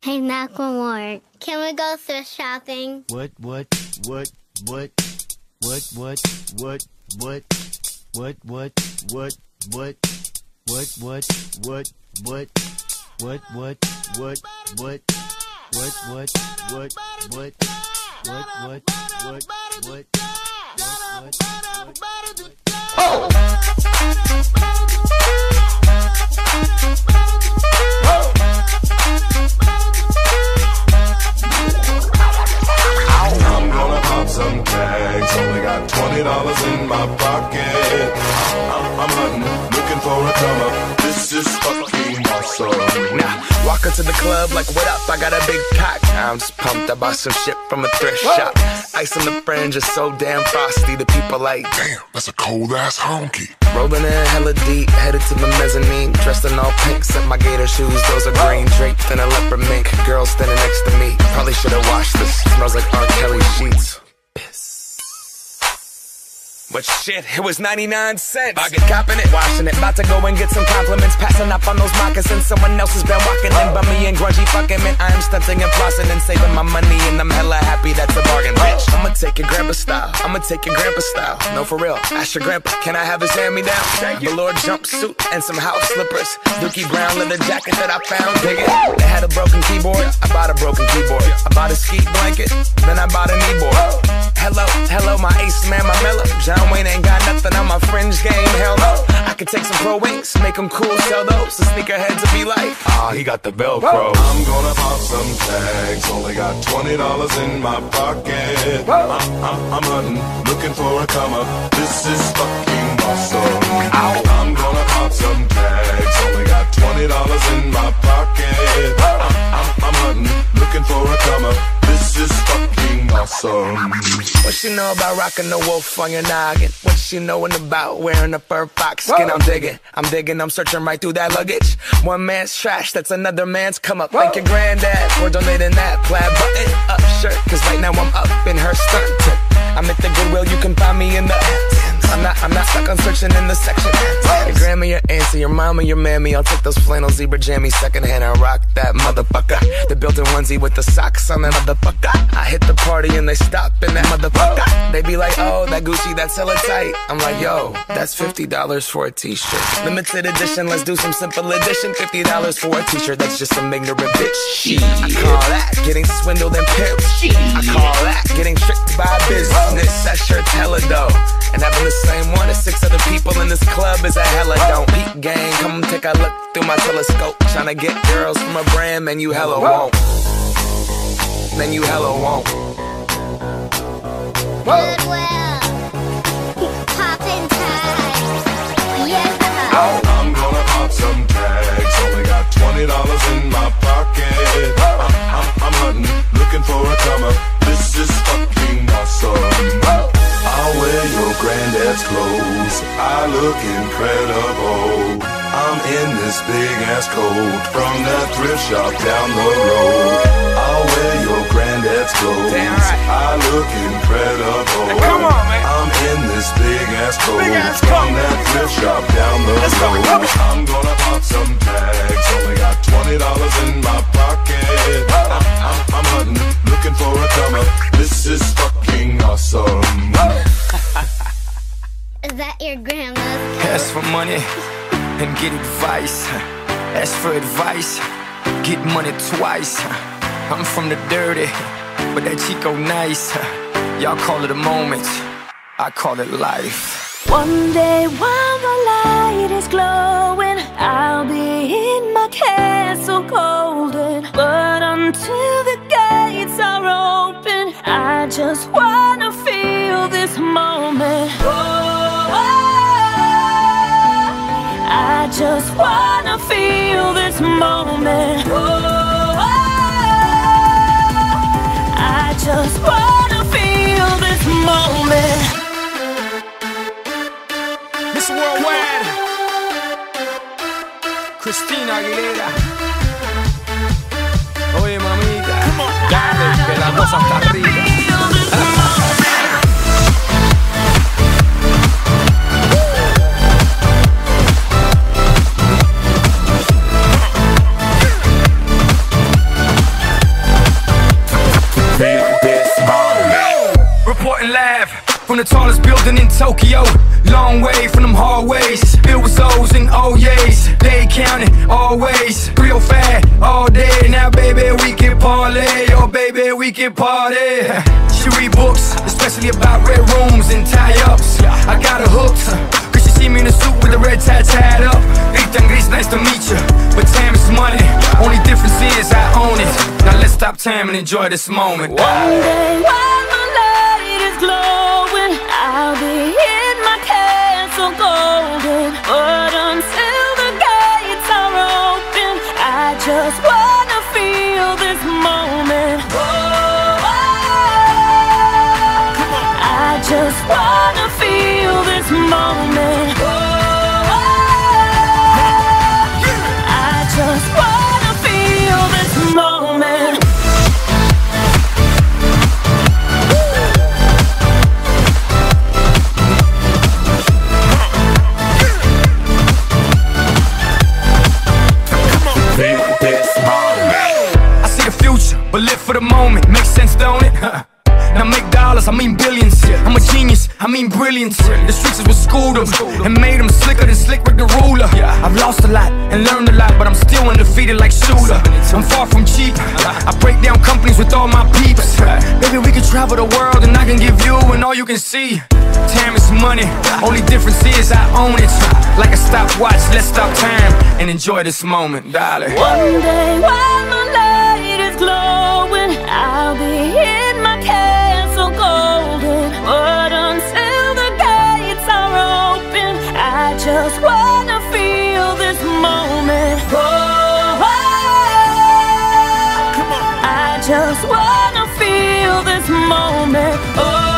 Hey, Macklemore, can we go thrift shopping? What? I'm gonna pop some tags. Only got $20 in my pocket. I'm hunting, looking for a come up. This is fucking awesome. Now, walk into the club like, what up? I got a big cock. I'm just pumped. I bought some shit from a thrift shop. Ice on the fringe is so damn frosty. The people like, Damn, that's a cold ass honky. rolling in hella deep, headed to the mezzanine. Dressed in all pink, set my gator shoes. Those are green, draped in a leopard mink. Girl standing next to me. Probably should've washed this. Smells like R. Kelly sheets. But shit, it was 99 cents. I get copping it, washing it. About to go and get some compliments. Passing up on those moccasins. Someone else has been walking in by me and grungy fucking man. I am stunting and flossing and saving my money, and I'm hella happy that's a bargain, bitch. I'ma take your grandpa style. I'ma take your grandpa style. No, for real. Ask your grandpa, can I have his hand-me-down? Velour jumpsuit and some house slippers. Dookie brown leather jacket that I found. Dig it. They had a broken keyboard. I bought a broken keyboard. I bought a ski blanket. Then I bought a kneeboard. Hello, my ace man, my mellow. John Wayne ain't got nothing on my fringe game, hell no. I could take some pro wings, make them cool, sell those. The sneakerheads will be like, he got the Velcro. I'm gonna pop some tags. Only got $20 in my pocket. I'm hunting, looking for a come up. This is fucking awesome. I'm gonna pop some tags. Only got $20 in my pocket. I'm hunting, looking for a come up. This is fucking awesome. What she know about rocking the wolf on your noggin? What she knowin' about wearing a fur fox skin? I'm digging, I'm searching right through that luggage. One man's trash, that's another man's come up. Thank your granddad for donating that plaid button up shirt. Cause right now I'm up in her skirt. I'm at the Goodwill, you can find me in the I'm not stuck on searching in the section. Your grandma, your auntie, your mama, your mammy. I'll take those flannel zebra jammies secondhand and rock that motherfucker. The built-in onesie with the socks on that motherfucker. I hit the party and they stop in that motherfucker. They be like, oh, that Gucci, that's hella tight. I'm like, yo, that's $50 for a t-shirt. Limited edition, let's do some simple edition. $50 for a t-shirt, that's just some ignorant bitch. Shit. I call that getting swindled and pimped. I call that getting tricked by business. That shirt's hella dope. And having the same one as 6 other people in this club is a hella don't. Peep gang, come take a look through my telescope. Tryna get girls from a brand, man, you hella won't. Man, you hella won't. Goodwill, poppin' tags, yeah. I'm gonna pop some tags. Only got $20 in my pocket. I'm hunting, looking for a come up. This is fucking awesome. I'll wear your granddad's clothes. I look incredible. I'm in this big ass coat from that thrift shop down the road. I'll wear your granddad's clothes. Damn right. I look incredible. Now come on, man. I'm in this big ass coat Big ass from coat. that thrift shop down the Let's go. road. I'm gonna pop some tags. Only got $20 in my pocket. I'm hunting, looking for a come up. This is fucking awesome. Is that your grandma's? Ask for money and get advice. Ask for advice, get money twice. I'm from the dirty, but that Chico nice. Y'all call it a moment, I call it life. One day while the light is glowing, I'll be in my castle golden. But until the gates are open, I just wanna feel this moment. I just wanna feel this moment. I just wanna feel this moment. Miss Worldwide, Christina Aguilera. Oye, mamita, dale, que la cosa está arriba. from the tallest building in Tokyo. Long way from them hallways, filled with O's and O's. They counting always, real fat all day. Now baby we can parlay, oh baby we can party. She read books, especially about red rooms and tie-ups. I got her hooked, cause she see me in a suit with the red tie tied up. Ethan Gris, nice to meet you, but time is money. Only difference is I own it. Now let's stop time and enjoy this moment. One day while my light is glowing, I'll be in my castle golden. But until the gates are open, I just wanna feel this moment. I just wanna feel this moment. I just wanna feel this moment. I see the future, but live for the moment. Makes sense, don't it? Now make dollars, I mean billions. I'm a genius, I mean brilliance. The streets is what schooled them and made them slicker than Slick Rick the ruler. I've lost a lot and learned a lot, but I'm still undefeated like Shooter. I'm far from cheap, I break down companies with all my peeps. Baby, we can travel the world and I can give you and all you can see. Time is money, only difference is I own it. Like a stopwatch, let's stop time and enjoy this moment, darling. One day while my light is glowing, I'll be in my castle golden. But until the gates are open, I just wanna feel this moment. I just wanna feel this moment.